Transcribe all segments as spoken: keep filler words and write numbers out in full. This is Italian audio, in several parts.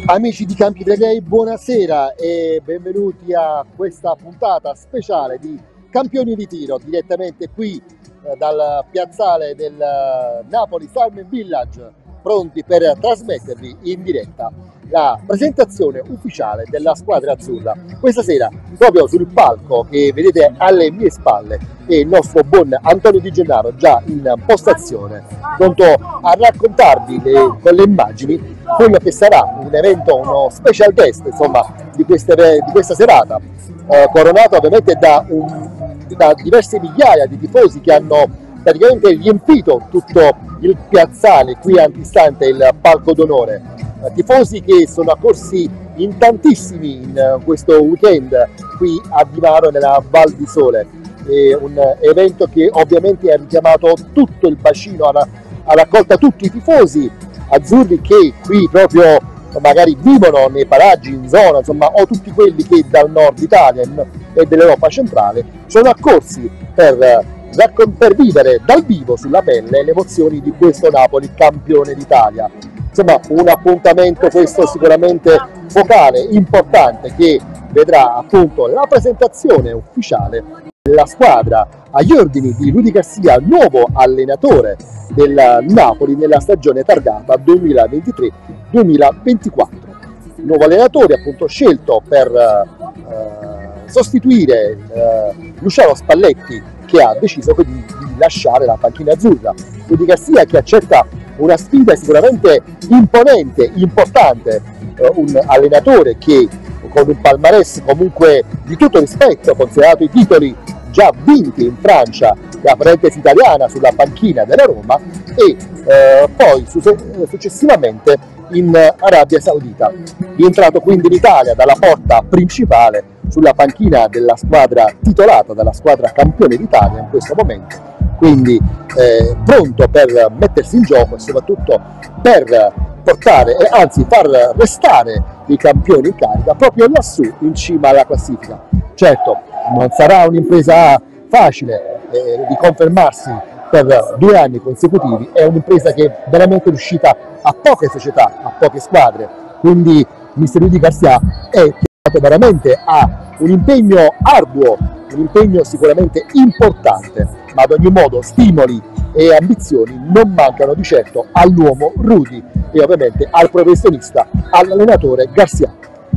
Amici di Campi Flegrei, buonasera e benvenuti a questa puntata speciale di Campioni di Tiro, direttamente qui eh, dal piazzale del eh, Napoli Farm Village, pronti per trasmettervi in diretta la presentazione ufficiale della squadra azzurra. Questa sera, proprio sul palco che vedete alle mie spalle, è il nostro buon Antonio Di Gennaro, già in postazione, pronto a raccontarvi le, con le immagini quello che sarà un evento, uno special guest, insomma, di, queste, di questa serata, eh, coronato ovviamente da, un, da diverse migliaia di tifosi che hanno praticamente riempito tutto il piazzale qui antistante il palco d'onore. Eh, tifosi che sono accorsi in tantissimi in uh, questo weekend qui a Dimaro nella Val di Sole. È un evento che ovviamente ha richiamato tutto il bacino, ha, ha raccolto tutti i tifosi azzurri che qui proprio magari vivono nei paraggi, in zona, insomma, o tutti quelli che dal nord Italia e dell'Europa centrale sono accorsi per, per vivere dal vivo sulla pelle le emozioni di questo Napoli campione d'Italia. Insomma, un appuntamento questo sicuramente focale, importante, che vedrà appunto la presentazione ufficiale della squadra agli ordini di Rudy Garcia, nuovo allenatore del Napoli nella stagione targata duemilaventitré duemilaventiquattro. Nuovo allenatore appunto scelto per eh, sostituire eh, Luciano Spalletti, che ha deciso di, di lasciare la panchina azzurra. Rudy Garcia che accetta una sfida sicuramente imponente, importante, eh, un allenatore che con un palmarès comunque di tutto rispetto, considerato i titoli già vinti in Francia, la parentesi italiana sulla panchina della Roma, e eh, poi su successivamente in Arabia Saudita. Rientrato quindi in Italia dalla porta principale sulla panchina della squadra titolata, dalla squadra campione d'Italia in questo momento, quindi eh, pronto per mettersi in gioco e soprattutto per portare, eh, anzi far restare i campioni in carica proprio lassù in cima alla classifica. Certo, non sarà un'impresa facile eh, di confermarsi per due anni consecutivi, è un'impresa che è veramente riuscita a poche società, a poche squadre, quindi mister Rudy Garcia è chiamato veramente a un impegno arduo, un impegno sicuramente importante, ma ad ogni modo stimoli e ambizioni non mancano di certo all'uomo Rudy e ovviamente al professionista, all'allenatore Garcia.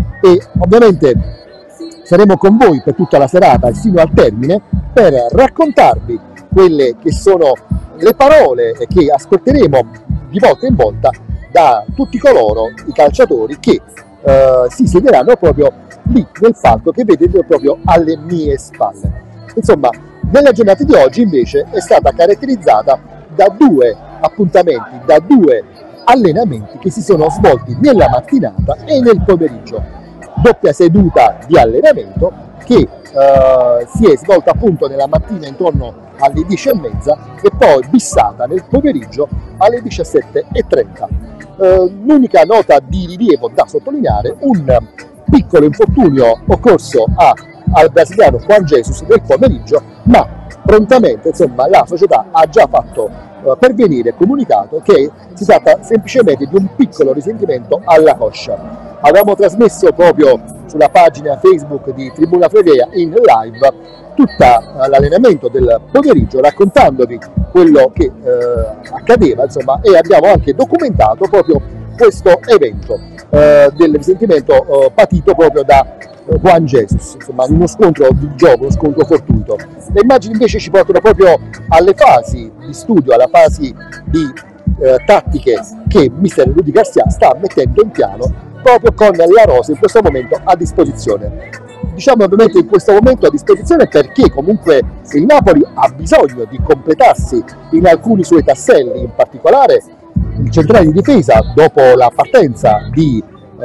E ovviamente saremo con voi per tutta la serata sino al termine per raccontarvi quelle che sono le parole che ascolteremo di volta in volta da tutti coloro, i calciatori, che eh, si siederanno proprio lì nel palco che vedete proprio alle mie spalle. Insomma, nella giornata di oggi invece è stata caratterizzata da due appuntamenti, da due allenamenti che si sono svolti nella mattinata e nel pomeriggio. Doppia seduta di allenamento che eh, si è svolta appunto nella mattina intorno alle dieci e mezza e poi bissata nel pomeriggio alle diciassette e trenta. Eh, l'unica nota di rilievo da sottolineare: un piccolo infortunio occorso a, al brasiliano Juan Jesus nel pomeriggio, ma prontamente insomma la società ha già fatto eh, pervenire comunicato che si tratta semplicemente di un piccolo risentimento alla coscia. Avevamo trasmesso proprio sulla pagina Facebook di Tribuna Flegrea in live tutto l'allenamento del pomeriggio, raccontandovi quello che eh, accadeva, insomma, e abbiamo anche documentato proprio questo evento eh, del risentimento eh, patito proprio da eh, Juan Jesus, insomma, uno scontro di gioco, uno scontro fortuito. Le immagini invece ci portano proprio alle fasi di studio, alla fasi di eh, tattiche che mister Rudy Garcia sta mettendo in piano proprio con la rosa in questo momento a disposizione. Diciamo ovviamente in questo momento a disposizione perché comunque il Napoli ha bisogno di completarsi in alcuni suoi tasselli, in particolare il centrale di difesa dopo la partenza di,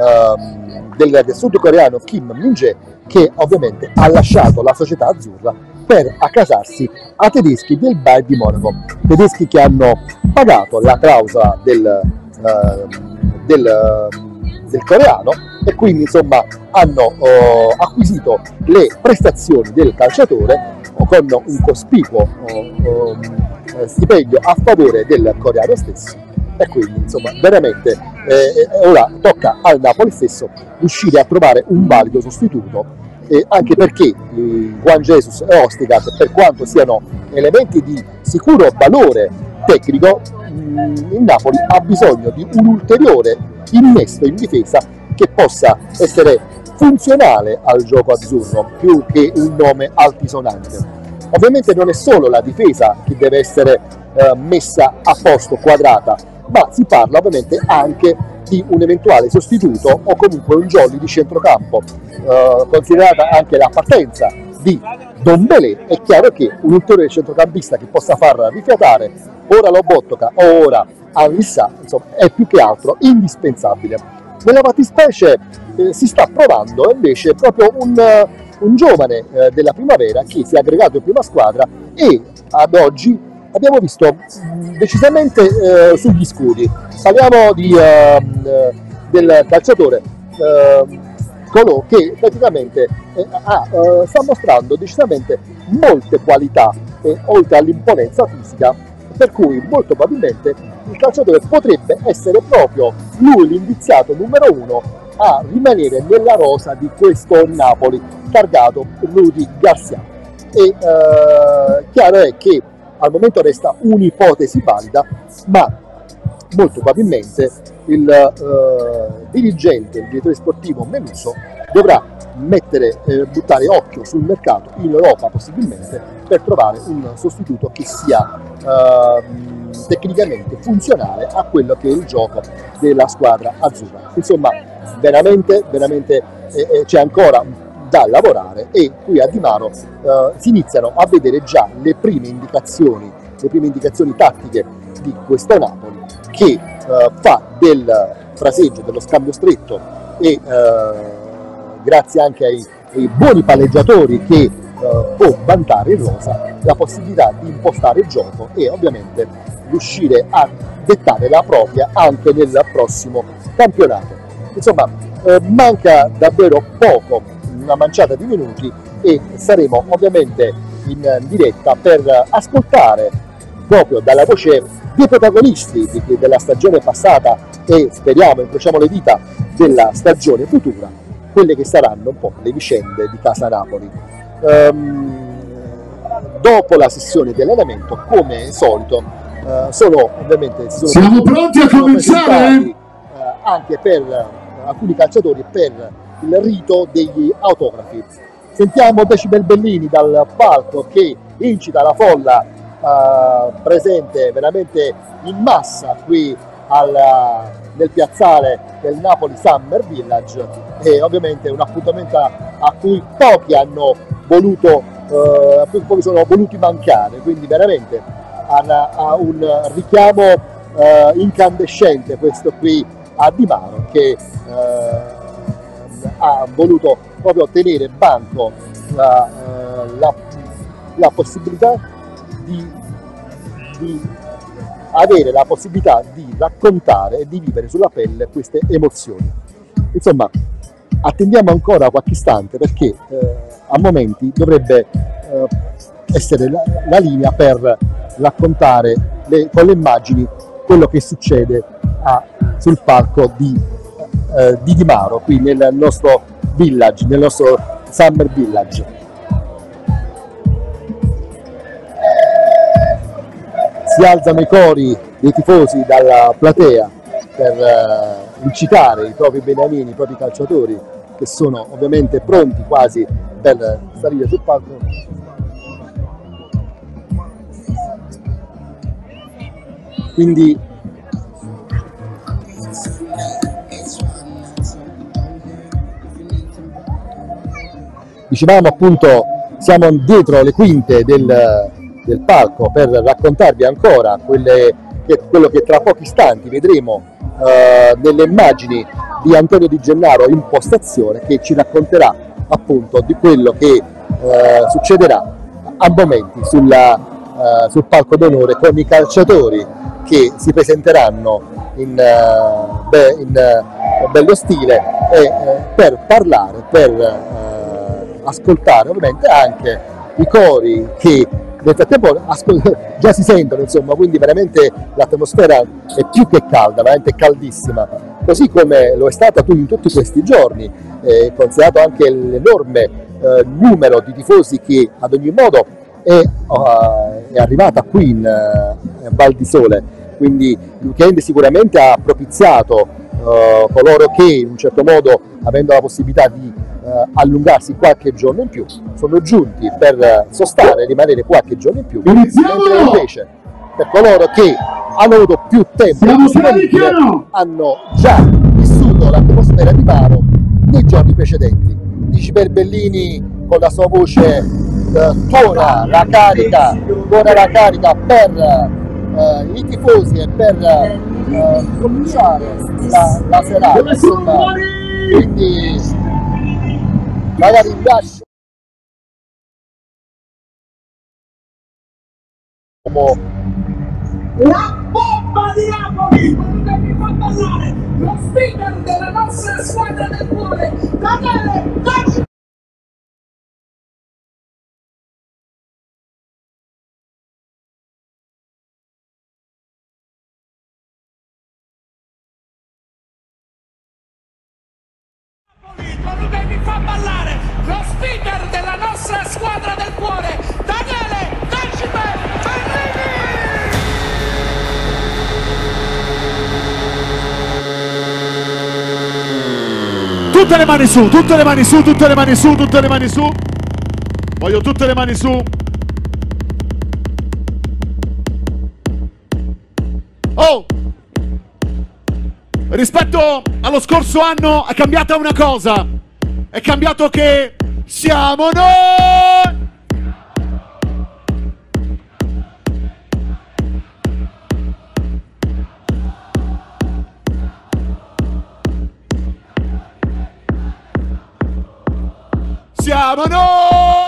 ehm, del, del sudcoreano Kim Min-jae, che ovviamente ha lasciato la società azzurra per accasarsi a tedeschi del Bayern di Monaco, tedeschi che hanno pagato la clausola del, eh, del del coreano e quindi insomma hanno oh, acquisito le prestazioni del calciatore oh, con un cospicuo oh, oh, stipendio a favore del coreano stesso, e quindi insomma veramente Eh, ora tocca al Napoli stesso riuscire a trovare un valido sostituto, eh, anche perché eh, Juan Jesus e Ostergaard, per quanto siano elementi di sicuro valore tecnico, mh, il Napoli ha bisogno di un ulteriore innesto in difesa che possa essere funzionale al gioco azzurro più che un nome altisonante. Ovviamente non è solo la difesa che deve essere eh, messa a posto, quadrata, ma si parla ovviamente anche di un eventuale sostituto o comunque un jolly di centrocampo. Eh, considerata anche la partenza di Dombele, è chiaro che un ulteriore centrocampista che possa far rifiatare ora Lobotka o ora Anissa, insomma, è più che altro indispensabile. Nella fattispecie eh, si sta provando invece proprio un, un giovane eh, della primavera che si è aggregato in prima squadra e ad oggi abbiamo visto mh, decisamente eh, sugli scudi. Parliamo di, eh, del calciatore eh, Colò, che praticamente eh, ha, eh, sta mostrando decisamente molte qualità eh, oltre all'imponenza fisica, per cui molto probabilmente il calciatore potrebbe essere proprio lui l'indiziato numero uno a rimanere nella rosa di questo Napoli targato Rudy Garcia. E eh, chiaro è che al momento resta un'ipotesi valida, ma molto probabilmente il eh, dirigente, il direttore sportivo Meluso dovrà mettere, eh, buttare occhio sul mercato in Europa possibilmente per trovare un sostituto che sia eh, tecnicamente funzionale a quello che è il gioco della squadra azzurra. Insomma, veramente, veramente eh, eh, c'è ancora da lavorare e qui a Di Maro eh, si iniziano a vedere già le prime indicazioni, le prime indicazioni tattiche di questo Napoli che eh, fa del fraseggio, dello scambio stretto e eh, grazie anche ai, ai buoni palleggiatori che eh, può vantare il rosa, la possibilità di impostare il gioco e ovviamente riuscire a dettare la propria anche nel prossimo campionato. Insomma, eh, manca davvero poco, una manciata di minuti, e saremo ovviamente in diretta per ascoltare proprio dalla voce dei protagonisti di, della stagione passata e speriamo, incrociamo le dita, della stagione futura, quelle che saranno un po' le vicende di Casa Napoli. Um, dopo la sessione dell'allenamento, come solito, uh, sono ovviamente sono siamo pronti a cominciare uh, anche per uh, alcuni calciatori per il rito degli autografi. Sentiamo Decibel Bellini dal palco che incita la folla uh, presente veramente in massa qui al, nel piazzale del Napoli Summer Village, e ovviamente un appuntamento a cui pochi hanno voluto, uh, a cui pochi sono voluti mancare, quindi veramente ha, ha un richiamo uh, incandescente questo qui a Di Maro, che uh, ha voluto proprio tenere banco la, uh, la, la possibilità di, di avere la possibilità di raccontare e di vivere sulla pelle queste emozioni. Insomma, attendiamo ancora qualche istante perché eh, a momenti dovrebbe eh, essere la, la linea per raccontare le, con le immagini quello che succede a, sul palco di, eh, di Di Maro, qui nel nostro village, nel nostro Summer Village. Si alzano i cori dei tifosi dalla platea per uh, incitare i propri beniamini, i propri calciatori, che sono ovviamente pronti quasi per salire sul palco. Quindi dicevamo appunto, siamo dietro le quinte del del palco per raccontarvi ancora quelle, che, quello che tra pochi istanti vedremo eh, nelle immagini di Antonio Di Gennaro in postazione, che ci racconterà appunto di quello che eh, succederà a momenti sulla, eh, sul palco d'onore con i calciatori che si presenteranno in, uh, be, in uh, bello stile e uh, per parlare, per uh, ascoltare ovviamente anche i cori che nel frattempo già si sentono, insomma, quindi veramente l'atmosfera è più che calda, veramente caldissima. così come lo è stata tu in tutti questi giorni, eh, considerato anche l'enorme eh, numero di tifosi che ad ogni modo è, uh, è arrivata qui in uh, Val di Sole, quindi il weekend sicuramente ha propiziato uh, coloro che in un certo modo, avendo la possibilità di uh, allungarsi qualche giorno in più, sono giunti per sostare e rimanere qualche giorno in più, mentre invece per coloro che hanno avuto più tempo disponibile hanno già vissuto l'atmosfera di Varo nei giorni precedenti. Dici Berbellini con la sua voce eh, tuona la carica, tuona la carica per eh, i tifosi e per eh, cominciare la, la serata, insomma, quindi magari lascio la bomba di Napoli, quello che mi fa ballare, lo speaker della nostra squadra del cuore, Daniele Dacci. Quello che mi fa ballare, lo speaker della nostra squadra del cuore, Daniele Dacci Ferrini. Tutte le mani su, tutte le mani su, tutte le mani su, tutte le mani su. Voglio tutte le mani su. Oh! Rispetto allo scorso anno è cambiata una cosa. È cambiato che siamo noi! Siamo noi!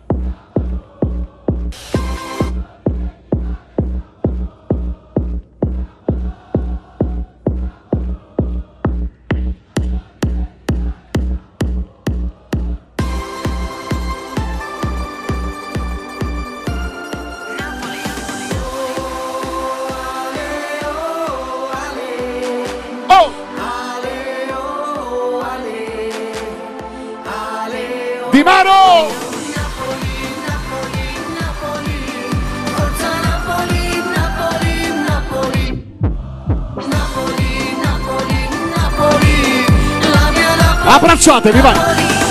Di Maro! Napoli, Napoli, Napoli, forza Napoli, Napoli, Napoli, Napoli, Napoli, Napoli, la mia Napoli. Abbracciatevi, vai!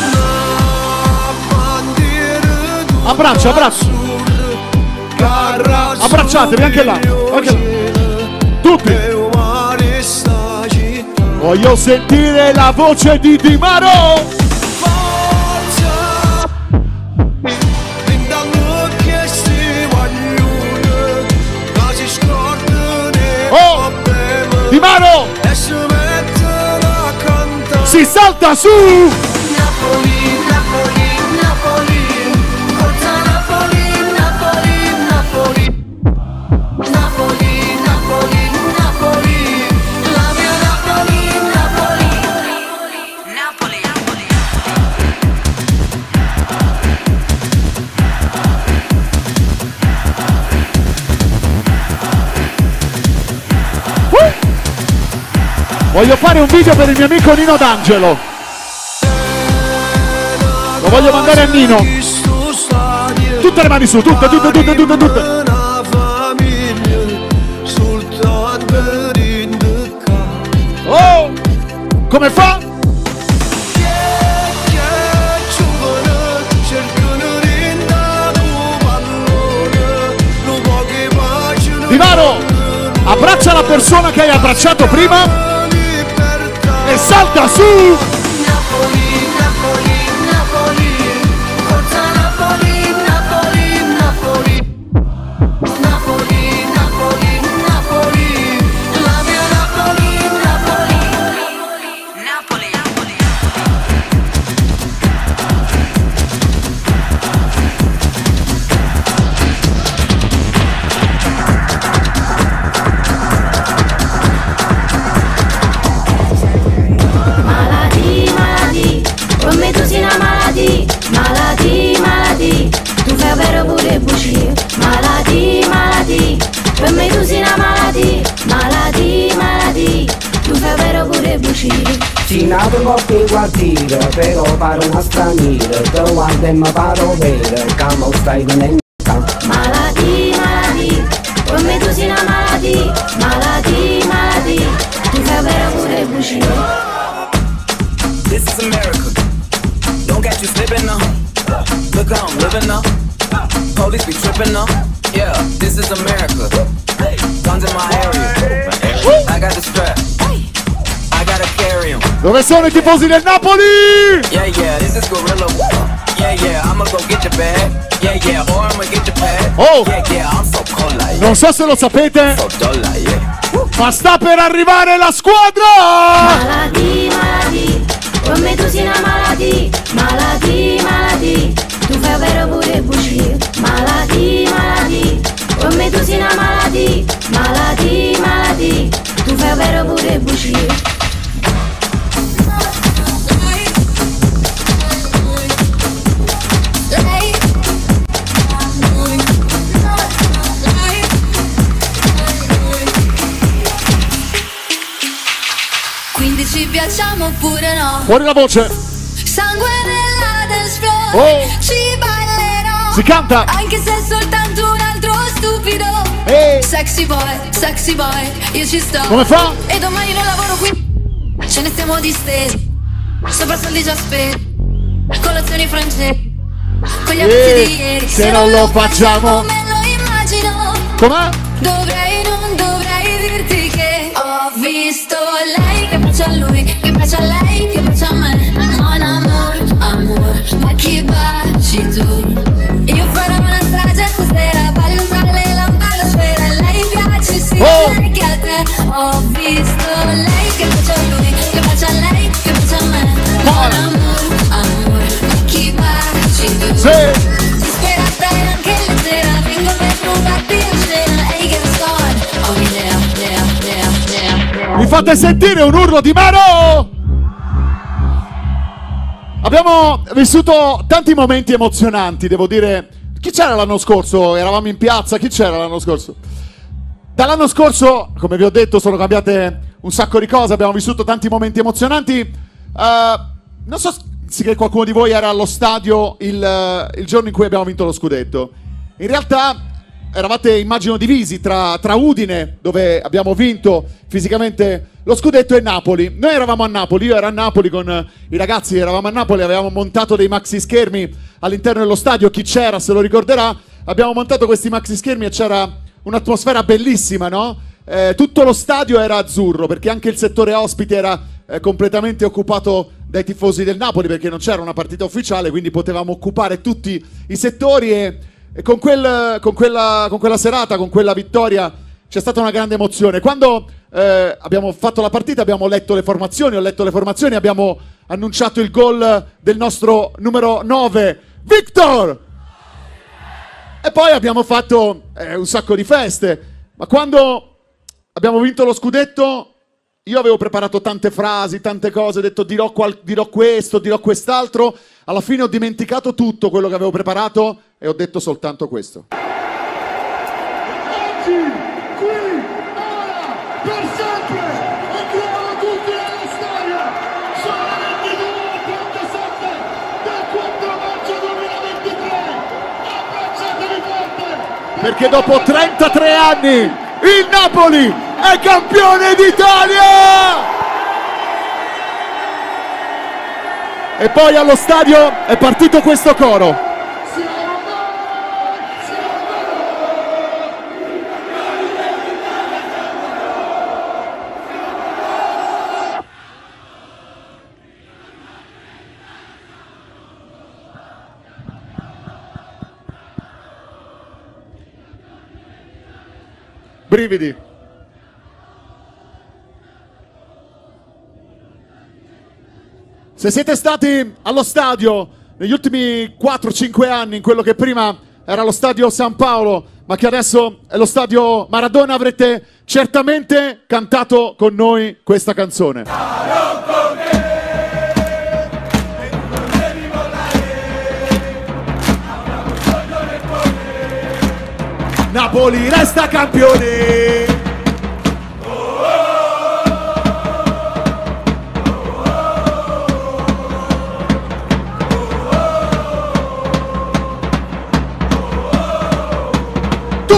Abbraccio, abbraccio! Abbracciatevi anche là, anche là. Tutti! Voglio sentire la voce di Di Maro! Oh! Di Maro! Si salta su! Napoli, Napoli, Napoli, forza Napoli, Napoli, Napoli, Napoli, Napoli, Napoli, la mia Napoli, Napoli, Napoli, Napoli. Voglio fare un video per il mio amico Nino D'Angelo. Lo voglio mandare a Nino. Tutte le mani su, tutte, tutte, tutte, tutte, tutte. Oh! Come fa? Di Maro! Abbraccia la persona che hai abbracciato prima e salta su! Napoli, Napoli, Napoli, forza Napoli, Napoli, Napoli, Napoli, Napoli, Napoli, la mia Napoli, Napoli, Napoli, Napoli. Malattia. nato un po' più guardire, però pare una straniera, te guarda e mi paro vero, che non stai venendo. Malati, malati, come tu sei una malati, malati, malati, tu fai vera pure bugie. This is America, don't catch you slipping now. Look how I'm living now. Police be tripping now. Yeah, this is America. Guns in my area. I got the strap. I gotta carry 'em. Dove sono i tifosi del Napoli? Yeah, yeah, this is Gorilla. Yeah, yeah, I'ma go get your bag. Yeah, yeah, or I'ma get your pad. Oh! Yeah, yeah, I'm so cold like yeah. Non so se lo sapete, So dull like yeah. ma sta per arrivare la squadra! Malati, malati, come tu sei una malati, malati, malati, tu fai vera pure bugie. Malati, malati, come tu sei una malati, malati, malati, tu fai vera pure bugie. Quindi ci piacciamo oppure no? Fuori la voce! Sangue nella dance floor, Oh. ci ballerò. Si canta! Anche se è soltanto un altro stupido. Ehi! Sexy boy, sexy boy, io ci sto. Come fa? E domani non lavoro qui. Ce ne stiamo distesi, sopra soldi già spesi, colazioni francesi, con gli avanzi di ieri. Se non lo facciamo, me lo immagino. com'è? Dovrei, non dovrei dirti che ho visto lei che piace a lui, che piace a lei, che piace a me. Mon amor, amor, ma chi baci tu? Io farò una strage stasera, voglio tra le lampade sfera. Lei piace sì, Oh! anche a te. Ho visto lei che piace a lui, che piace a lei, che piace a me. Mon amor, amor, ma chi baci tu? Sì! Disperata e anche leggera, vengo per rubarti la scena. Ehi che scorda, oh yeah, yeah, yeah, yeah, yeah. Mi fate sentire un urlo di mano? Abbiamo vissuto tanti momenti emozionanti, devo dire. Chi c'era l'anno scorso? Eravamo in piazza, chi c'era l'anno scorso? Dall'anno scorso, come vi ho detto, sono cambiate un sacco di cose, abbiamo vissuto tanti momenti emozionanti. Uh, non so se qualcuno di voi era allo stadio il, il giorno in cui abbiamo vinto lo scudetto. In realtà eravate, immagino, divisi tra, tra Udine, dove abbiamo vinto fisicamente lo scudetto, e Napoli. Noi eravamo a Napoli, io ero a Napoli con i ragazzi, eravamo a Napoli, avevamo montato dei maxi schermi all'interno dello stadio, chi c'era se lo ricorderà. Abbiamo montato questi maxi schermi e c'era un'atmosfera bellissima, no? Eh, tutto lo stadio era azzurro, perché anche il settore ospiti era eh, completamente occupato dai tifosi del Napoli, perché non c'era una partita ufficiale, quindi potevamo occupare tutti i settori. E E con, quel, con, quella, con quella serata, con quella vittoria, c'è stata una grande emozione. Quando eh, abbiamo fatto la partita, abbiamo letto le formazioni, ho letto le formazioni, abbiamo annunciato il gol del nostro numero nove, Victor! E poi abbiamo fatto eh, un sacco di feste. Ma quando abbiamo vinto lo scudetto, io avevo preparato tante frasi, tante cose, ho detto dirò, qual- dirò questo, dirò quest'altro. Alla fine ho dimenticato tutto quello che avevo preparato e ho detto soltanto questo. Oggi, qui, ora, per sempre, entriamo tutti nella storia. Sono le ventidue e trentasette del quattro maggio duemilaventitré. Abbracciatevi forte. Perché dopo trentatré anni il Napoli è campione d'Italia! E poi allo stadio è partito questo coro. Brividi. Se siete stati allo stadio negli ultimi quattro cinque anni, in quello che prima era lo stadio San Paolo, ma che adesso è lo stadio Maradona, avrete certamente cantato con noi questa canzone. Napoli resta campione.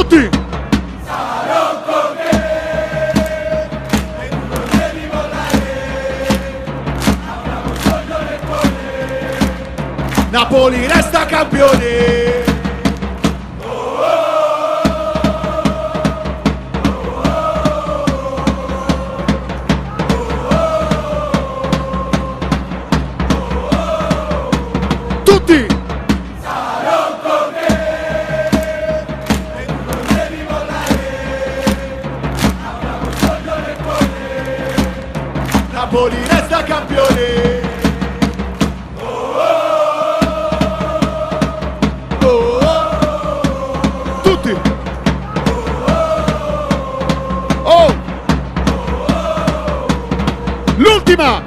Tutti! Napoli resta campione! Tutti! Napoli resta campione! Tutti! Oh! L'ultima!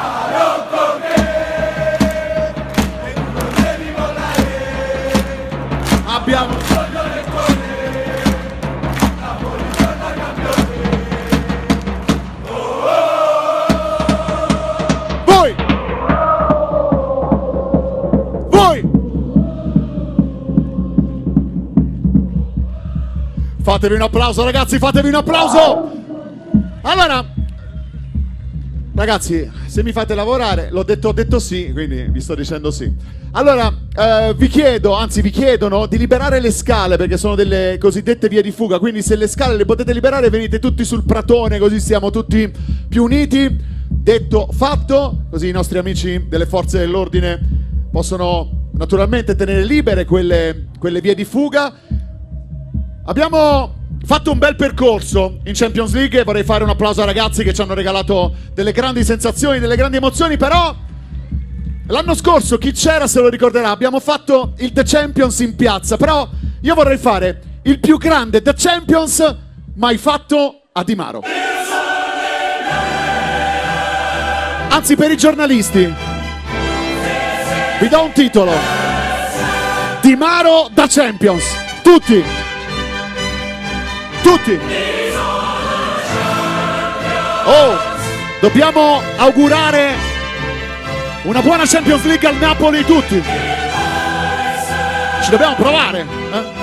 Abbiamo voi! Voi! Fatevi un applauso, ragazzi, fatevi un applauso! Allora, ragazzi, se mi fate lavorare, l'ho detto, ho detto sì, quindi vi sto dicendo sì. Allora, eh, vi chiedo, anzi vi chiedono di liberare le scale perché sono delle cosiddette vie di fuga, quindi se le scale le potete liberare venite tutti sul pratone così siamo tutti più uniti. Detto, fatto, così i nostri amici delle forze dell'ordine possono naturalmente tenere libere quelle, quelle vie di fuga. Abbiamo fatto un bel percorso in Champions League e vorrei fare un applauso ai ragazzi che ci hanno regalato delle grandi sensazioni, delle grandi emozioni, però l'anno scorso, chi c'era se lo ricorderà, abbiamo fatto il The Champions in piazza, però io vorrei fare il più grande The Champions mai fatto a Di Maro. Anzi, per i giornalisti, vi do un titolo. Di Maro da Champions. Tutti. Tutti. Oh, dobbiamo augurare una buona Champions League al Napoli tutti. Ci dobbiamo provare, eh?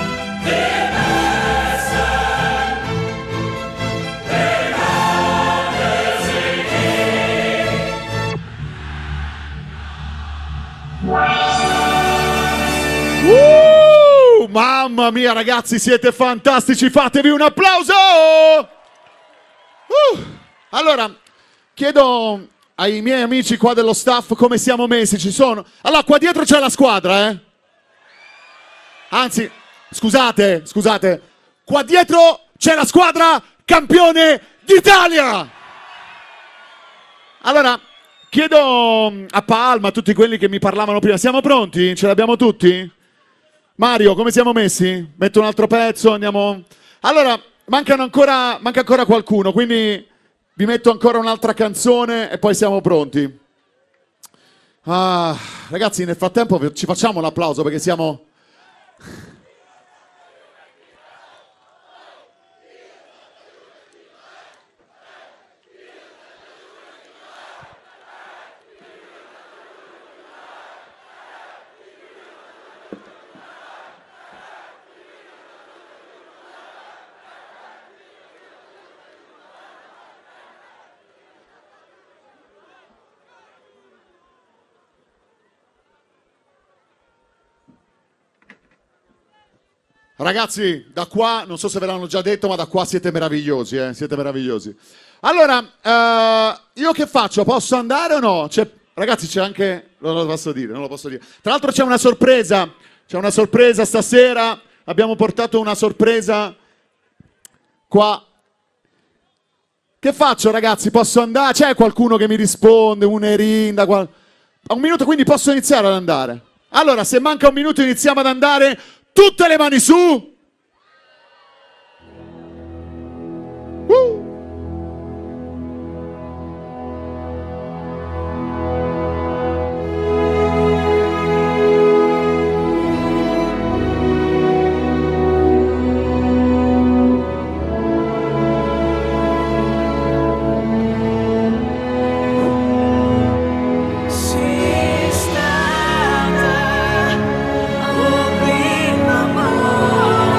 Uh, mamma mia ragazzi, siete fantastici, fatevi un applauso! Uh, allora, chiedo ai miei amici qua dello staff come siamo messi, ci sono? Allora, qua dietro c'è la squadra, eh? Anzi, scusate, scusate, qua dietro c'è la squadra campione d'Italia! Allora, chiedo a Palma, a tutti quelli che mi parlavano prima, siamo pronti? Ce l'abbiamo tutti? Mario, come siamo messi? Metto un altro pezzo, andiamo... Allora, mancano ancora, manca ancora qualcuno, quindi vi metto ancora un'altra canzone e poi siamo pronti. Ah, ragazzi, nel frattempo ci facciamo l'applauso perché siamo... Ragazzi, da qua, non so se ve l'hanno già detto, ma da qua siete meravigliosi, eh? Siete meravigliosi. Allora, uh, io che faccio? Posso andare o no? C'è, ragazzi, c'è anche... Non lo posso dire, non lo posso dire. Tra l'altro c'è una sorpresa, c'è una sorpresa stasera. Abbiamo portato una sorpresa qua. Che faccio, ragazzi? Posso andare? C'è qualcuno che mi risponde? Un erinda? Qual... Un minuto, quindi posso iniziare ad andare. Allora, se manca un minuto iniziamo ad andare... Tutte le mani su! Uh. Oh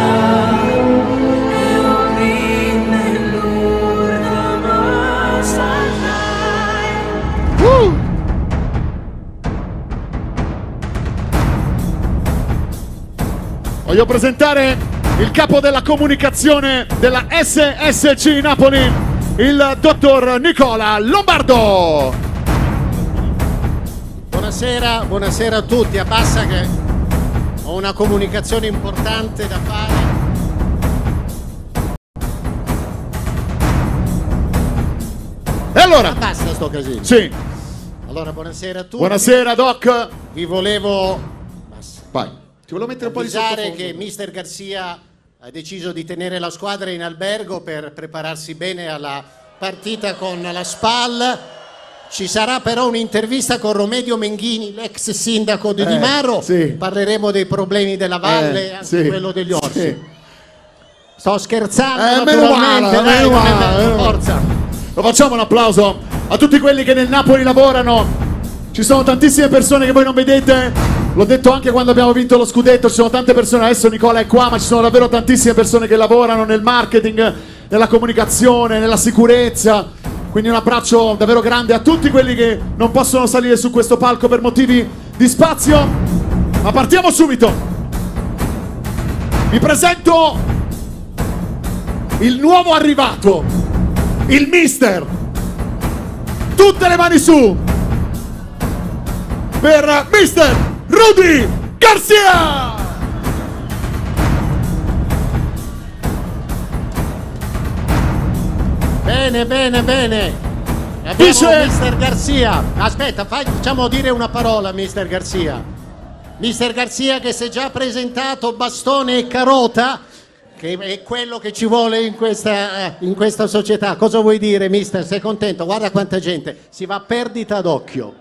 Voglio presentare il capo della comunicazione della S S C Napoli, il dottor Nicola Lombardo. Buonasera, buonasera a tutti. Abbassa che ho una comunicazione importante da fare. E allora? Basta sto casino. Sì. Allora, buonasera a tutti. Buonasera, Doc. Vi volevo Vai. Ti volevo mettere un po' di avvisare sottofondo. che mister Garcia ha deciso di tenere la squadra in albergo per prepararsi bene alla partita con la Spal. Ci sarà però un'intervista con Romedio Menghini, l'ex sindaco di Eh, Di Maro. sì. Parleremo dei problemi della valle e Eh, anche sì. quello degli orsi. Sì. Sto scherzando, Eh, meno naturalmente, male, dai, meno non è male, vero, meno forza. Lo facciamo un applauso a tutti quelli che nel Napoli lavorano. Ci sono tantissime persone che voi non vedete. L'ho detto anche quando abbiamo vinto lo scudetto. Ci sono tante persone. Adesso Nicola è qua, ma ci sono davvero tantissime persone che lavorano nel marketing, nella comunicazione, nella sicurezza. Quindi un abbraccio davvero grande a tutti quelli che non possono salire su questo palco per motivi di spazio. Ma partiamo subito. Vi presento il nuovo arrivato, il mister. Tutte le mani su per mister Rudy Garcia. Bene, bene, bene. Abbiamo Dice- mister Garcia. Aspetta, fai- facciamo dire una parola a mister Garcia. mister Garcia che si è già presentato bastone e carota, che è quello che ci vuole in questa, in questa società. Cosa vuoi dire, mister? Sei contento? Guarda quanta gente. Si va a perdita d'occhio.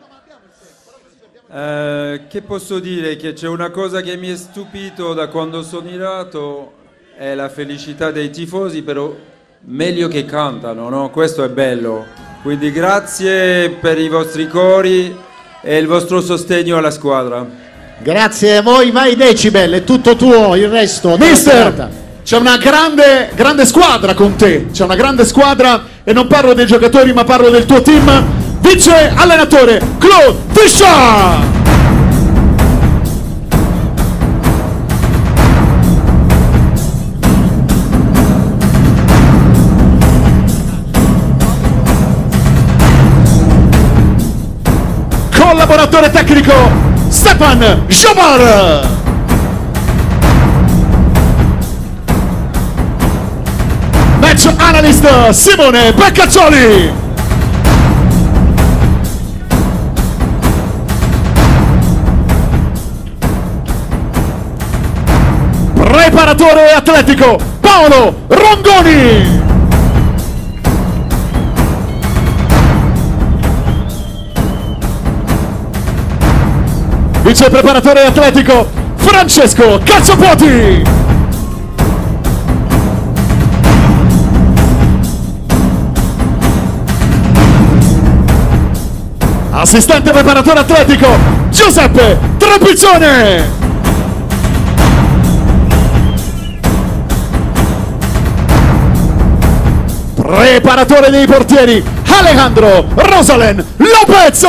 Eh, che posso dire? Che c'è una cosa che mi è stupito da quando sono arrivato, è la felicità dei tifosi, però meglio che cantano, no? Questo è bello. Quindi grazie per i vostri cori e il vostro sostegno alla squadra. Grazie a voi, vai Decibel, è tutto tuo il resto. della serata. Mister, c'è una grande, grande squadra con te. C'è una grande squadra e non parlo dei giocatori ma parlo del tuo team. Vice allenatore Claude Fischer. Collaboratore tecnico Stefan Jomar. Match analyst Simone Beccaccioli. Preparatore atletico Paolo Rongoni. Vice preparatore atletico Francesco Cazzopuoti. Assistente preparatore atletico Giuseppe Trapiccione. Preparatore dei portieri Alejandro Rosalen Lopez.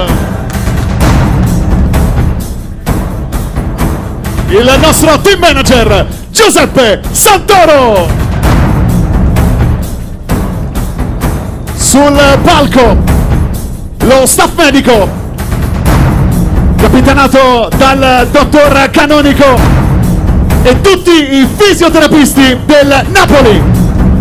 Il nostro team manager Giuseppe Santoro. Sul palco lo staff medico capitanato dal dottor Canonico e tutti i fisioterapisti del Napoli.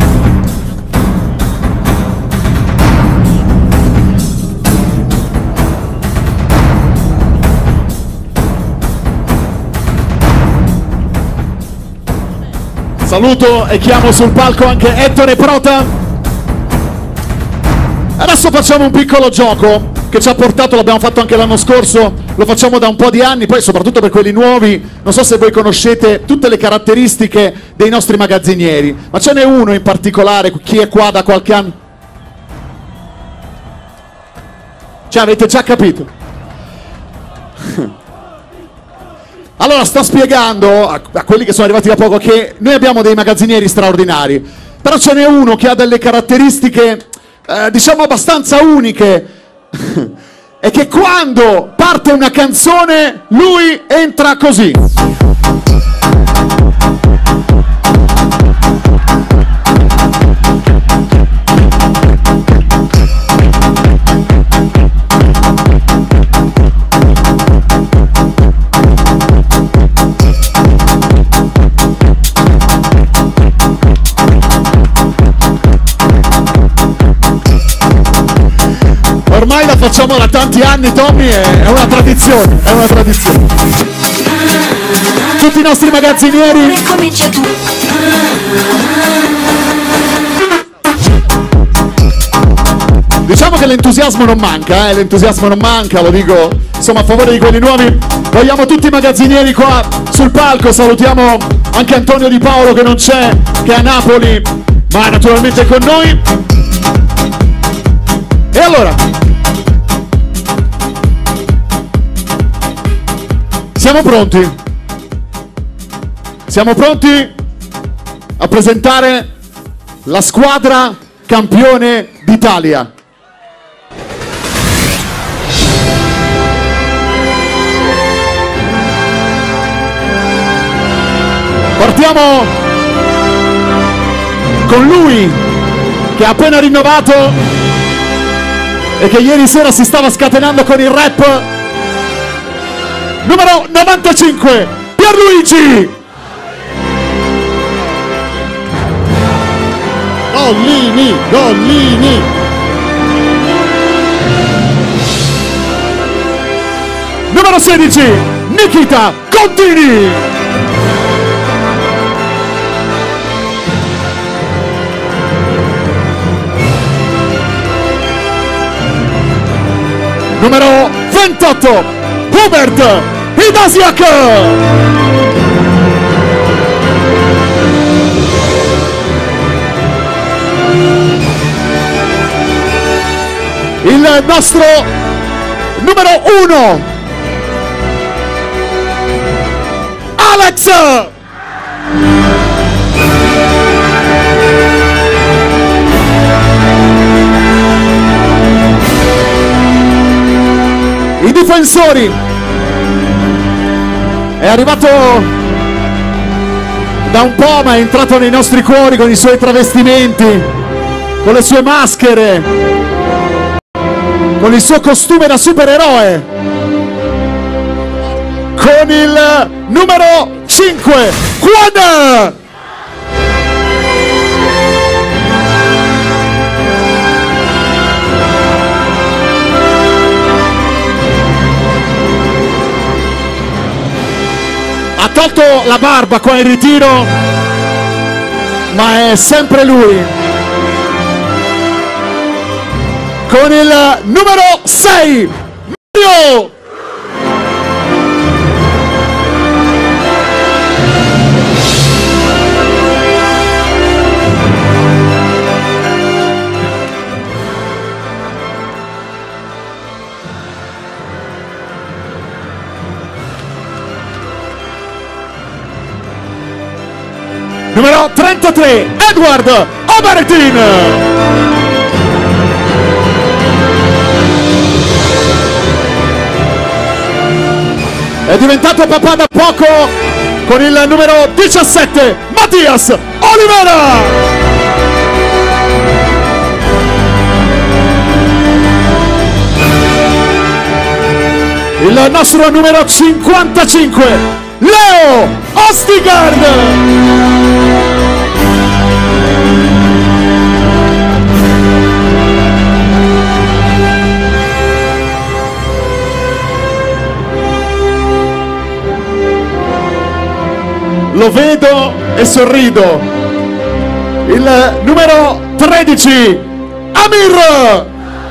Saluto e chiamo sul palco anche Ettore Prota. Adesso facciamo un piccolo gioco che ci ha portato, l'abbiamo fatto anche l'anno scorso, lo facciamo da un po' di anni, poi soprattutto per quelli nuovi, non so se voi conoscete tutte le caratteristiche dei nostri magazzinieri, ma ce n'è uno in particolare, chi è qua da qualche anno? Cioè avete già capito? Allora sto spiegando a, a quelli che sono arrivati da poco che noi abbiamo dei magazzinieri straordinari, però ce n'è uno che ha delle caratteristiche eh, diciamo abbastanza uniche e che quando parte una canzone lui entra così. Ormai la facciamo da tanti anni, Tommy, è una tradizione, è una tradizione. Tutti i nostri magazzinieri. Comincia tu. Diciamo che l'entusiasmo non manca, eh? L'entusiasmo non manca, lo dico insomma a favore di quelli nuovi. Vogliamo tutti i magazzinieri qua sul palco, salutiamo anche Antonio Di Paolo che non c'è, che è a Napoli, ma naturalmente è con noi. E allora, siamo pronti? Siamo pronti a presentare la squadra campione d'Italia. Partiamo con lui che ha appena rinnovato e che ieri sera si stava scatenando con il rap. Numero novantacinque, Pierluigi. Gollini, Gollini. Numero sedici, Nikita Contini. Numero ventotto, Hubert Idasiak. Il nostro numero uno, Alex. I difensori. È arrivato da un po', ma è entrato nei nostri cuori con i suoi travestimenti, con le sue maschere, con il suo costume da supereroe, con il numero cinque, Juan. Ha tolto la barba qua in ritiro, ma è sempre lui. Con il numero sei, Mario. Numero trentatré, Edward Obertin. È diventato papà da poco con il numero diciassette, Mattias Olivera. Il nostro numero cinquantacinque, Leo Ostigard. Lo vedo e sorrido. Il numero tredici, Amir.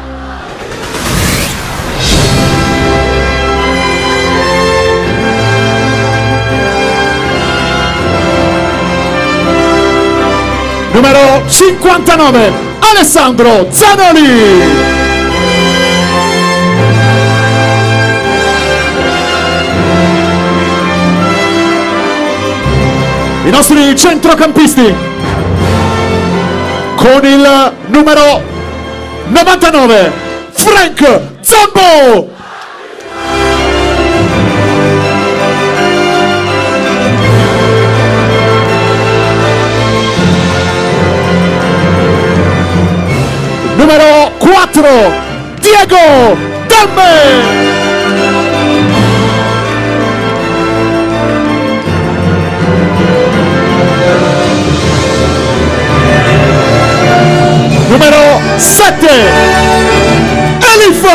Numero cinquantanove, Alessandro Zanoli. I nostri centrocampisti con il numero novantanove, Frank Zambo. Numero quattro, Diego Damme. Numero sette, Elif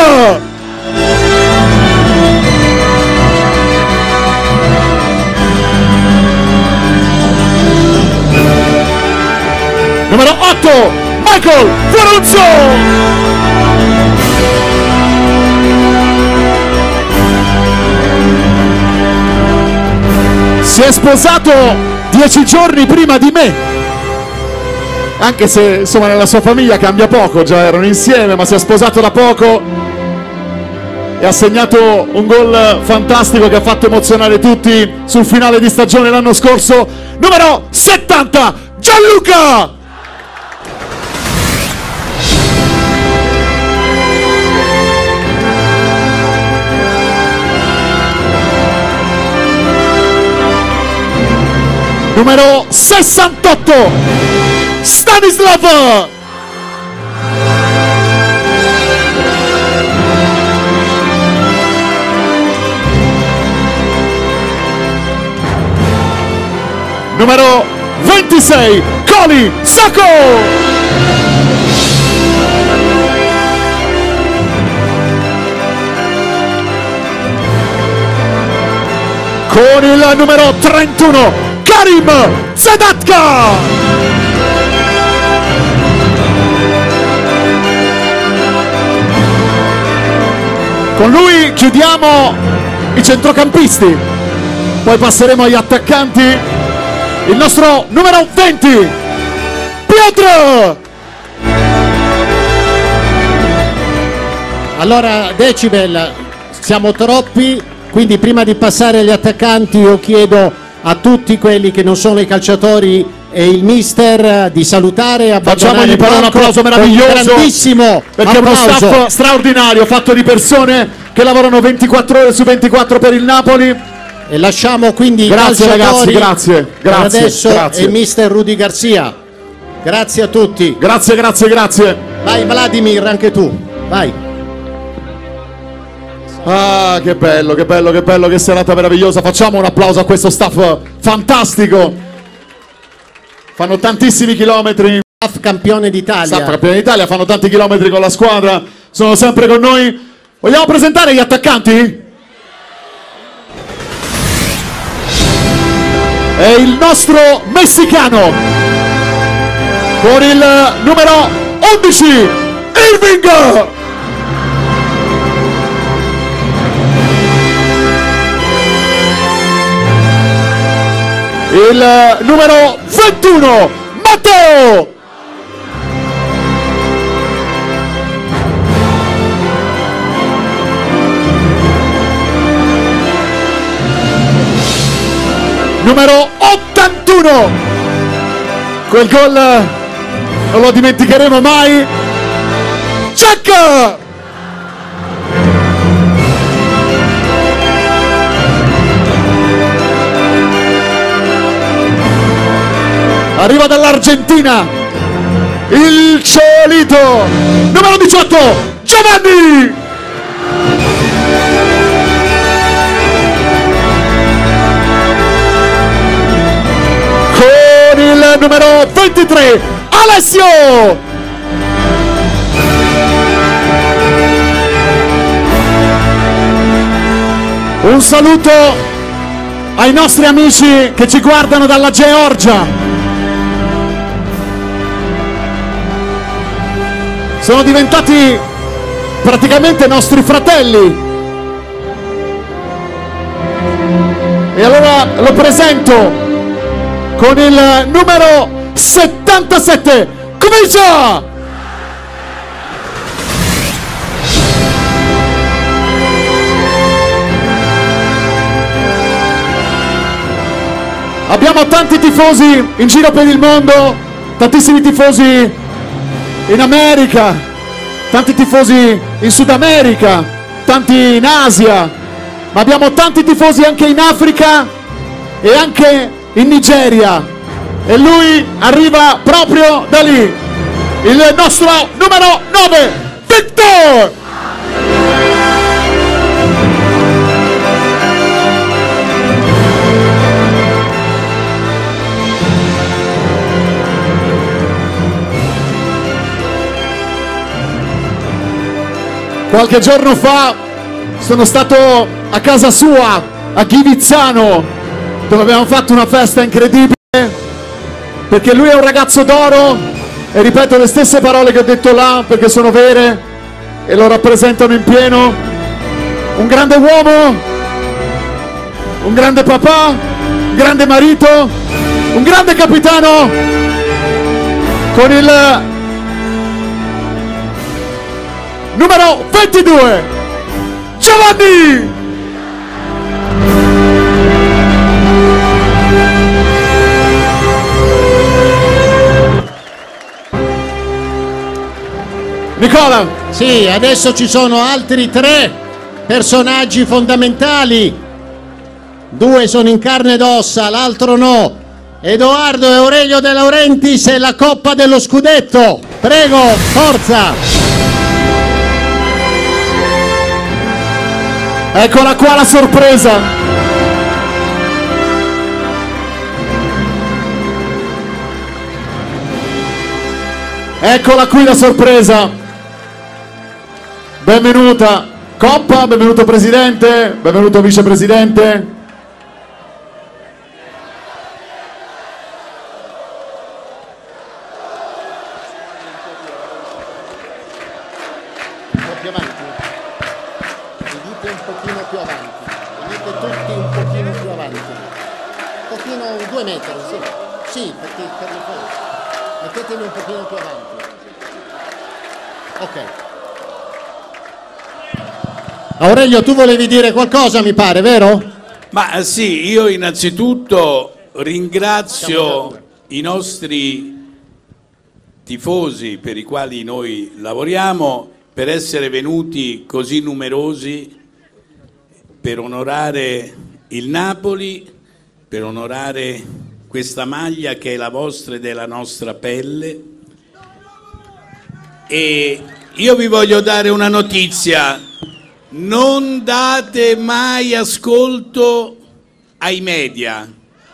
Numero otto, Michael Ferruzzo. Si è sposato dieci giorni prima di me, anche se insomma nella sua famiglia cambia poco, già erano insieme, ma si è sposato da poco e ha segnato un gol fantastico che ha fatto emozionare tutti sul finale di stagione l'anno scorso. Numero settanta, Gianluca. Numero sessantotto, Stanislav. Numero ventisei, Coli Sacco. Con il numero trentuno, Karim Zadatka. Con lui chiudiamo i centrocampisti, poi passeremo agli attaccanti. Il nostro numero venti, Piotr. Allora, Decibel, siamo troppi, quindi prima di passare agli attaccanti io chiedo a tutti quelli che non sono i calciatori e il mister di salutare e facciamogli però un applauso meraviglioso, un grandissimo perché applauso. È uno staff straordinario fatto di persone che lavorano ventiquattro ore su ventiquattro per il Napoli. E lasciamo quindi grazie i ragazzi, grazie, grazie, adesso grazie. il mister Rudy Garcia. Grazie a tutti. Grazie, grazie, grazie. Vai Vladimir, anche tu. Vai. Ah, che bello, che bello, che bello, che serata meravigliosa. Facciamo un applauso a questo staff fantastico. Fanno tantissimi chilometri. Staff campione d'Italia. Staff campione d'Italia, fanno tanti chilometri con la squadra. Sono sempre con noi. Vogliamo presentare gli attaccanti? È il nostro messicano con il numero undici, Irving. Il numero ventuno, Matteo. Numero ottantuno, quel gol non lo dimenticheremo mai, Jack. Arriva dall'Argentina il Ciolito, numero diciotto, Giovanni. Il numero ventitré, Alessio. Un saluto ai nostri amici che ci guardano dalla Georgia. Sono diventati praticamente nostri fratelli. E allora lo presento con il numero settantasette, comincia! Abbiamo tanti tifosi in giro per il mondo, tantissimi tifosi in America, tanti tifosi in Sud America, tanti in Asia, ma abbiamo tanti tifosi anche in Africa e anche in Nigeria, e lui arriva proprio da lì, il nostro numero nove, Victor. Qualche giorno fa sono stato a casa sua a Chivizzano, dove abbiamo fatto una festa incredibile perché lui è un ragazzo d'oro e ripeto le stesse parole che ho detto là perché sono vere e lo rappresentano in pieno. Un grande uomo, un grande papà, un grande marito, un grande capitano con il numero ventidue, Giovanni! Nicola! Sì, adesso ci sono altri tre personaggi fondamentali. Due sono in carne ed ossa, l'altro no. Edoardo e Aurelio De Laurentiis e la Coppa dello Scudetto. Prego, forza! Eccola qua la sorpresa. Eccola qui la sorpresa. Benvenuta Coppa, benvenuto Presidente, benvenuto Vicepresidente. Un po' più avanti. Venite un pochino più avanti. Venite tutti un pochino più avanti. Un pochino, due metri, sì. Sì, perché per le foto. Metteteli un pochino più avanti. Ok. Aurelio, tu volevi dire qualcosa, mi pare, vero? Ma sì, io innanzitutto ringrazio i nostri tifosi per i quali noi lavoriamo per essere venuti così numerosi per onorare il Napoli, per onorare questa maglia che è la vostra e della nostra pelle. E io vi voglio dare una notizia: non date mai ascolto ai media.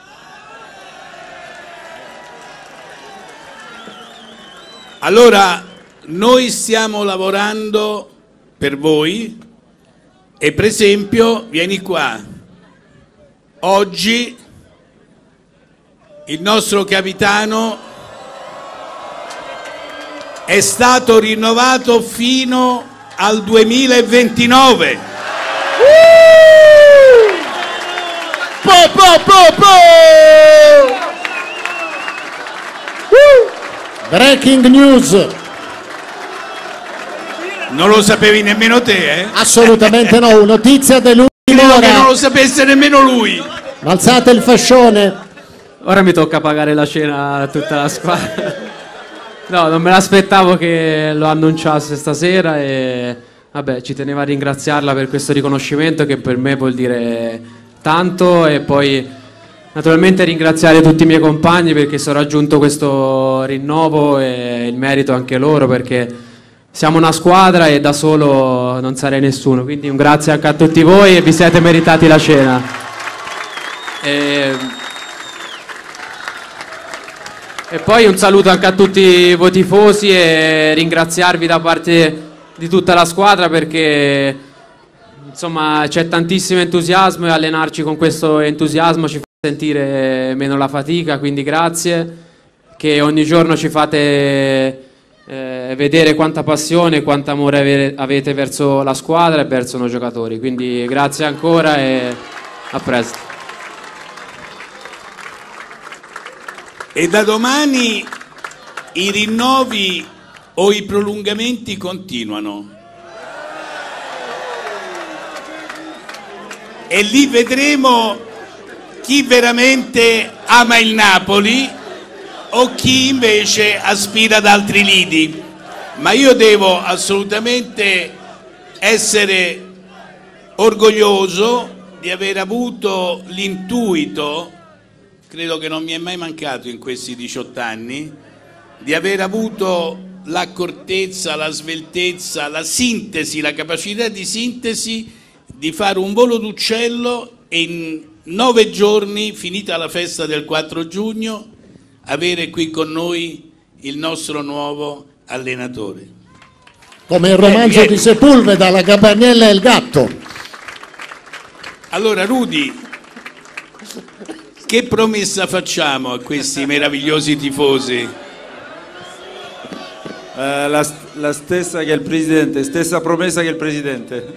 Allora, noi stiamo lavorando per voi e per esempio, vieni qua, oggi il nostro capitano è stato rinnovato fino al duemilaventinove. Uh! Po, po, po, po! Uh! Breaking news. Non lo sapevi nemmeno te, eh? Assolutamente no, notizia dell'ultima Credo ora. che non lo sapesse nemmeno lui. Alzate il fascione. Ora mi tocca pagare la cena a tutta la squadra. No, non me l'aspettavo che lo annunciasse stasera e vabbè, ci tenevo a ringraziarla per questo riconoscimento che per me vuol dire tanto e poi naturalmente ringraziare tutti i miei compagni perché sono raggiunto questo rinnovo e il merito anche loro perché siamo una squadra e da solo non sarei nessuno, quindi un grazie anche a tutti voi e vi siete meritati la cena. E... E poi un saluto anche a tutti voi tifosi e ringraziarvi da parte di tutta la squadra perché insomma c'è tantissimo entusiasmo e allenarci con questo entusiasmo ci fa sentire meno la fatica, quindi grazie che ogni giorno ci fate eh, vedere quanta passione e quanto amore ave- avete verso la squadra e verso noi giocatori, quindi grazie ancora e a presto. E da domani i rinnovi o i prolungamenti continuano. E lì vedremo chi veramente ama il Napoli o chi invece aspira ad altri lidi. Ma io devo assolutamente essere orgoglioso di aver avuto l'intuito, credo che non mi è mai mancato in questi diciotto anni, di aver avuto l'accortezza, la sveltezza, la sintesi, la capacità di sintesi di fare un volo d'uccello e in nove giorni, finita la festa del quattro giugno, avere qui con noi il nostro nuovo allenatore. Come il romanzo Vieni, di vieni. Sepulveda, La Gabanella e il gatto. Allora Rudy, che promessa facciamo a questi meravigliosi tifosi? Uh, la, la stessa che il Presidente, stessa promessa che il Presidente.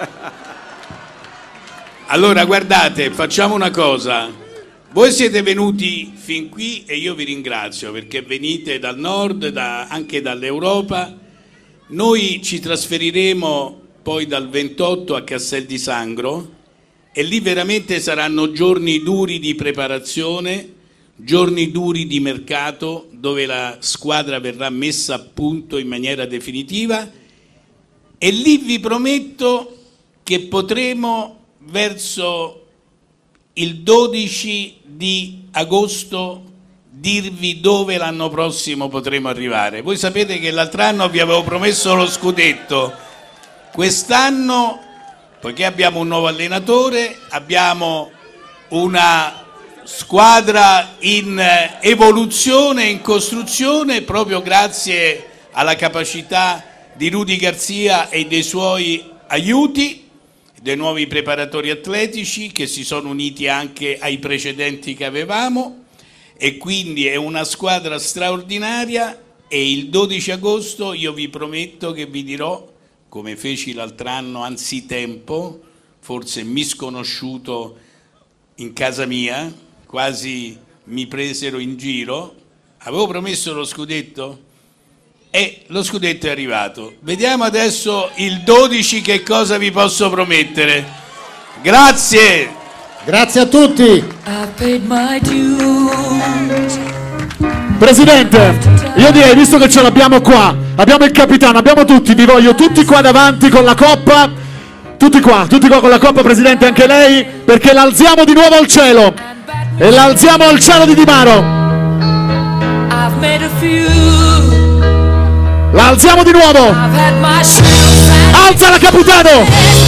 Allora guardate, facciamo una cosa, voi siete venuti fin qui e io vi ringrazio perché venite dal nord, da, anche dall'Europa. Noi ci trasferiremo poi dal ventotto a Castel di Sangro e lì veramente saranno giorni duri di preparazione, giorni duri di mercato dove la squadra verrà messa a punto in maniera definitiva e lì vi prometto che potremo verso il dodici di agosto dirvi dove l'anno prossimo potremo arrivare. Voi sapete che l'altro anno vi avevo promesso lo scudetto, quest'anno, poiché abbiamo un nuovo allenatore, abbiamo una squadra in evoluzione, in costruzione, proprio grazie alla capacità di Rudy Garzia e dei suoi aiuti, dei nuovi preparatori atletici che si sono uniti anche ai precedenti che avevamo, e quindi è una squadra straordinaria. E il dodici agosto io vi prometto che vi dirò, come feci l'altro anno anzitempo, forse misconosciuto in casa mia, quasi mi presero in giro, avevo promesso lo scudetto e lo scudetto è arrivato. Vediamo adesso il dodici che cosa vi posso promettere. Grazie! Grazie a tutti! Presidente, io direi, visto che ce l'abbiamo qua, abbiamo il capitano, abbiamo tutti, vi voglio tutti qua davanti con la coppa, tutti qua, tutti qua con la coppa, Presidente, anche lei, perché l'alziamo di nuovo al cielo, e l'alziamo al cielo di Di Maro. L'alziamo di nuovo. Alza la capitano.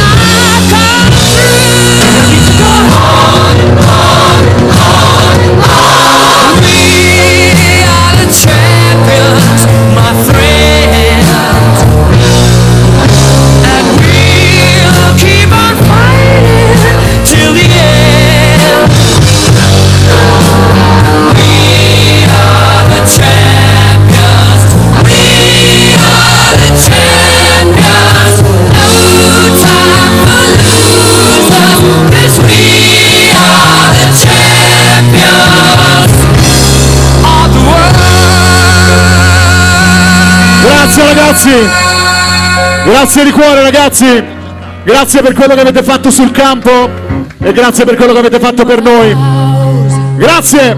Grazie ragazzi, grazie di cuore ragazzi, grazie per quello che avete fatto sul campo e grazie per quello che avete fatto per noi, grazie.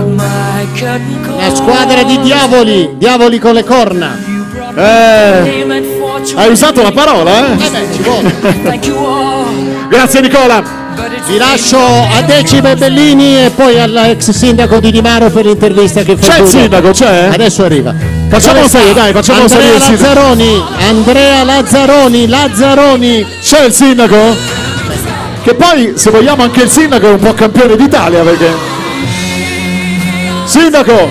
La squadra di diavoli, diavoli con le corna. Eh, hai usato la parola, eh? Eh beh, ci vuole. Grazie Nicola. Vi lascio a Decime Bellini e poi all'ex sindaco di Di Maro per l'intervista che fa. C'è il sindaco, c'è? Adesso arriva. Facciamo salire, dai, facciamo Andrea salire il sindaco. Lazzaroni, Andrea Lazzaroni, Lazzaroni. C'è il sindaco? Che poi, se vogliamo, anche il sindaco è un po' campione d'Italia, perché... Sindaco!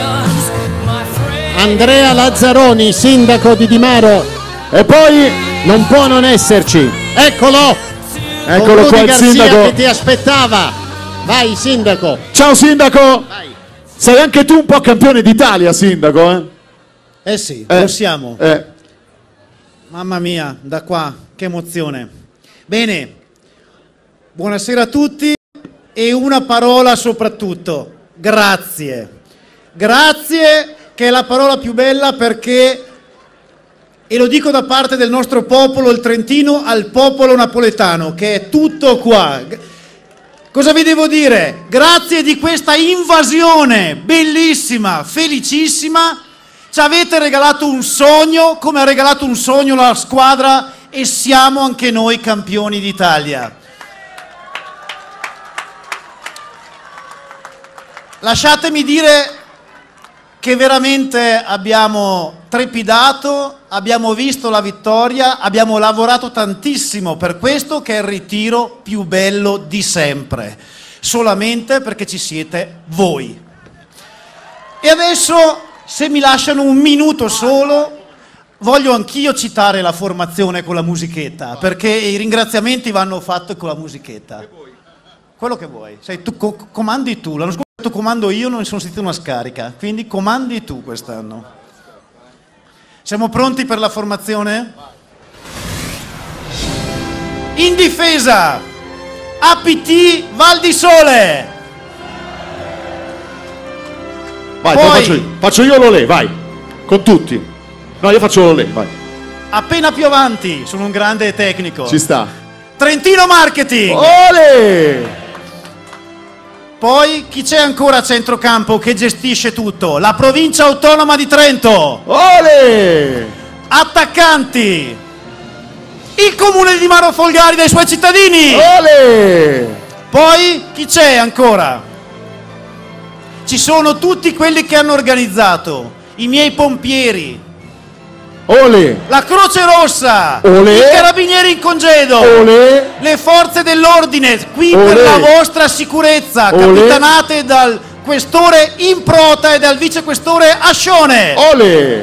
Andrea Lazzaroni, sindaco di Di Maro. E poi... Non può non esserci. Eccolo! Eccolo qua il Garzia sindaco. che ti aspettava. Vai sindaco. Ciao sindaco! Vai. Sei anche tu un po' campione d'Italia, sindaco, eh? Eh sì, Eh, lo siamo. Eh. Mamma mia, da qua, che emozione. Bene, buonasera a tutti e una parola soprattutto, grazie. Grazie, che è la parola più bella perché, e lo dico da parte del nostro popolo, il trentino, al popolo napoletano, che è tutto qua. Cosa vi devo dire? Grazie di questa invasione bellissima, felicissima. Ci avete regalato un sogno, come ha regalato un sogno la squadra, e siamo anche noi campioni d'Italia. Lasciatemi dire che veramente abbiamo trepidato, abbiamo visto la vittoria, abbiamo lavorato tantissimo per questo, che è il ritiro più bello di sempre, solamente perché ci siete voi. E adesso, se mi lasciano un minuto solo, voglio anch'io citare la formazione con la musichetta, perché i ringraziamenti vanno fatti con la musichetta. quello che vuoi. Sei tu, co comandi tu. L'anno scorso tu comando io, non ne sono sentito una scarica. Quindi comandi tu quest'anno. Siamo pronti per la formazione? In difesa, A P T Val di Sole. Vai, Poi, poi faccio io. Faccio io l'Olè, vai. Con tutti. No, io faccio l'Olè, vai. appena più avanti, sono un grande tecnico. Ci sta. Trentino Marketing. Ole! Poi chi c'è ancora a centrocampo che gestisce tutto? La provincia autonoma di Trento. Ole! Attaccanti. Il comune di Maro Folgari dai suoi cittadini. Ole! Poi chi c'è ancora? Ci sono tutti quelli che hanno organizzato, i miei pompieri. Ole! La Croce Rossa. Ole! I carabinieri in congedo. Ole! Le forze dell'ordine qui Ole! per la vostra sicurezza, Ole! capitanate dal questore Improta e dal vicequestore Ascione. Ole!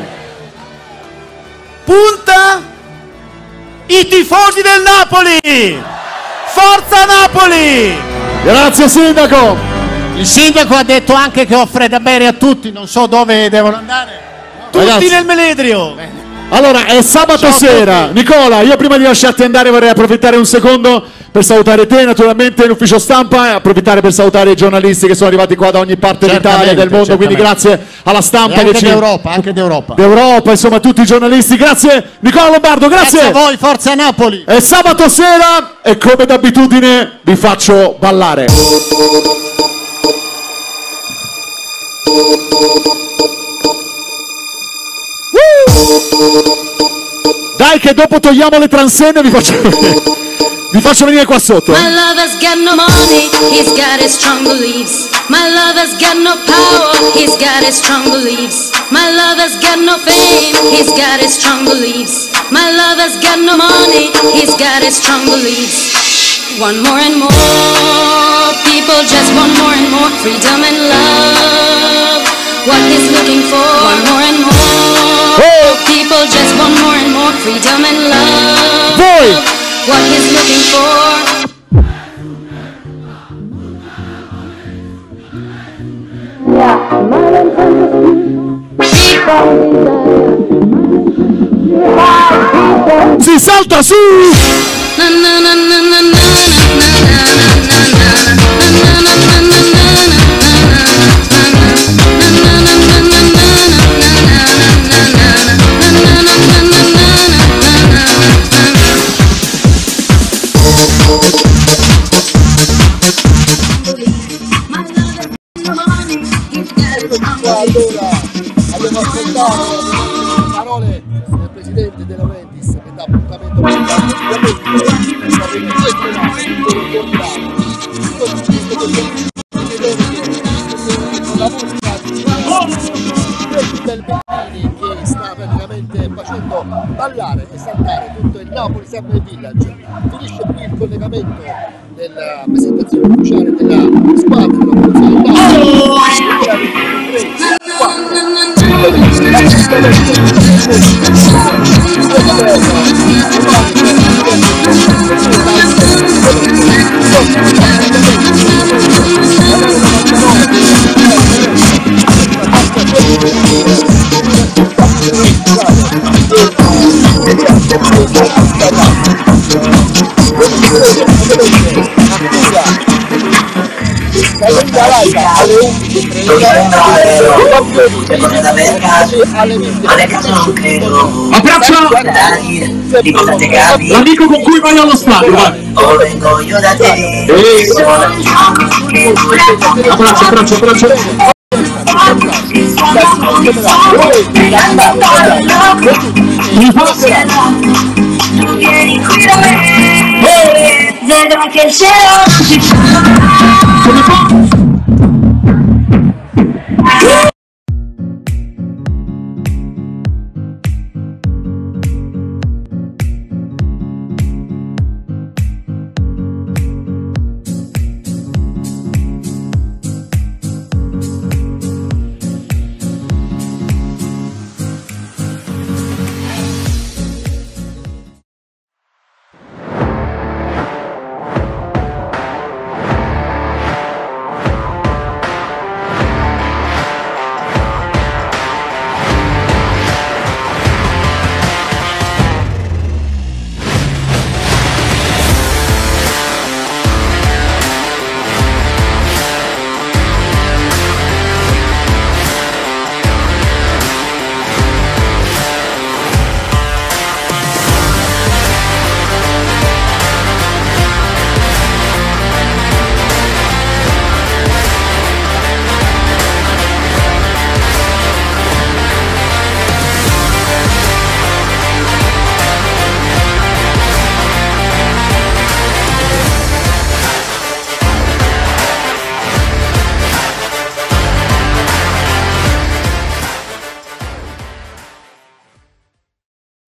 Punta i tifosi del Napoli. Forza Napoli! Grazie sindaco! Il sindaco ha detto anche che offre da bere a tutti, non so dove devono andare. Tutti Ragazzi, nel Meledrio. allora è sabato Ciao a sera. tutti. Nicola, io prima di lasciarti andare vorrei approfittare un secondo per salutare te, naturalmente l'ufficio stampa, e approfittare per salutare i giornalisti che sono arrivati qua da ogni parte d'Italia e del mondo, quindi certamente. grazie alla stampa E anche che ci... d'Europa, anche d'Europa. d'Europa, insomma tutti i giornalisti. Grazie Nicola Lombardo, grazie. Grazie a voi, forza Napoli. È sabato sera e come d'abitudine vi faccio ballare. Dai che dopo togliamo le transenne e vi faccio vi faccio venire qua sotto. My lover's got no money, he's got his strong beliefs. My lover's got no power, he's got his strong beliefs. My lover's got no fame, he's got his strong beliefs. My lover's got no money, he's got his strong beliefs. One more and more, people just want more and more freedom and love. What he's looking for, one more and more, oh. people just want more and more freedom and love. Voi. What he's looking for. Si salta su! Na na na na na na Allora, abbiamo ascoltato le parole del presidente della Ventis che dà appuntamento per il Bellini che sta praticamente facendo ballare e saltare tutto il Napoli Summer Village. Finisce qui il collegamento della presentazione ufficiale della squadra della Forza del alle undici e trenta alle venti. Abbraccio l'amico con cui vai allo stadio, vai. Abbraccio, abbraccio, abbraccio. Vedo che il cielo